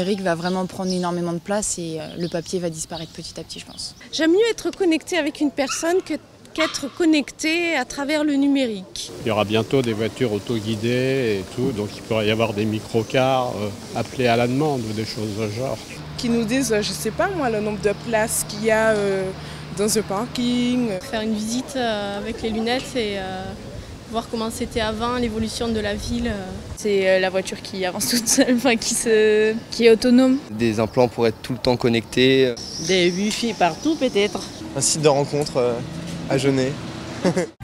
numérique va vraiment prendre énormément de place et le papier va disparaître petit à petit, je pense. J'aime mieux être connecté avec une personne qu'être connecté à travers le numérique. Il y aura bientôt des voitures autoguidées et tout, donc il pourrait y avoir des microcars appelés à la demande ou des choses de ce genre. Qui nous disent, je sais pas moi, le nombre de places qu'il y a dans un parking. Faire une visite avec les lunettes et voir comment c'était avant, l'évolution de la ville. C'est la voiture qui avance toute seule, qui est autonome. Des implants pour être tout le temps connectés. Des Wi-Fi partout peut-être. Un site de rencontre à Genève.